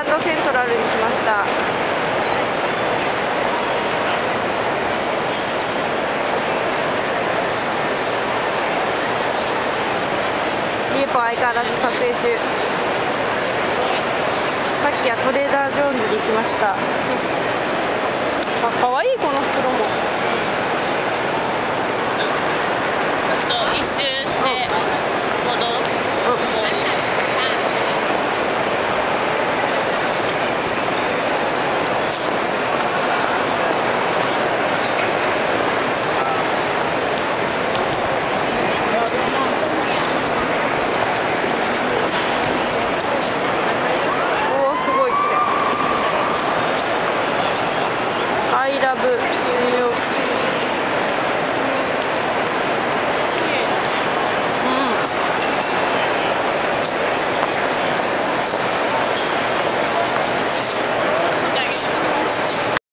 ランドセントラルに来ました。みゆぽ相変わらず撮影中。さっきはトレーダー・ジョーンズに行きました。あ、かわいいこの袋も。 一周して戻ろう。 おお、すごい綺麗。I love